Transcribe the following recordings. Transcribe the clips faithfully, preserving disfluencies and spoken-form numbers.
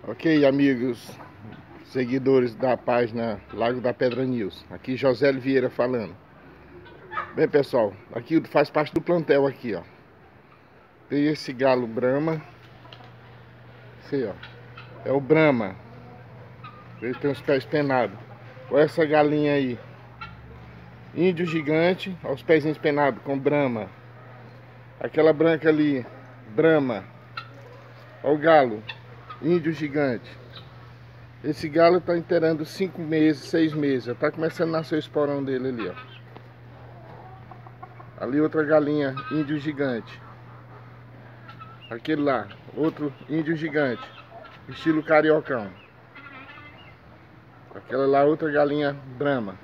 Ok, amigos, seguidores da página Lago da Pedra News. Aqui José Vieira falando. Bem, pessoal, aqui faz parte do plantel aqui, ó. Tem esse galo Brahma. Esse aí, ó. É o Brahma. Ele tem os pés penados. Olha essa galinha aí. Índio gigante, olha os pezinhos penados com Brahma. Aquela branca ali, Brahma. Olha o galo, índio gigante. Esse galo tá inteirando cinco meses, seis meses. Já tá começando a nascer o esporão dele ali, ó. Ali outra galinha, índio gigante. Aquele lá, outro índio gigante, estilo cariocão. Aquela lá, outra galinha Brahma.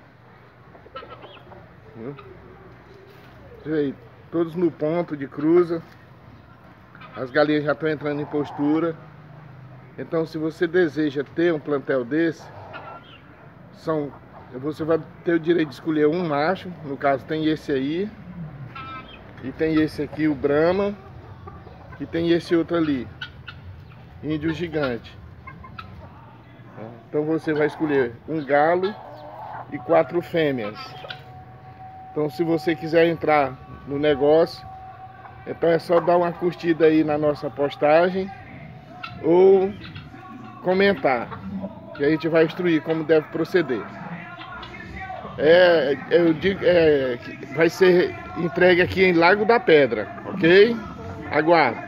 Viu? Todos no ponto de cruza. As galinhas já estão entrando em postura. Então, se você deseja ter um plantel desse, são, você vai ter o direito de escolher um macho. No caso, tem esse aí. E tem esse aqui, o Brahma. E tem esse outro ali, índio gigante. Então você vai escolher um galo e quatro fêmeas. Então, se você quiser entrar no negócio, então é só dar uma curtida aí na nossa postagem ou comentar, que a gente vai instruir como deve proceder. É, eu digo, é, vai ser entregue aqui em Lago da Pedra, ok? Aguarde.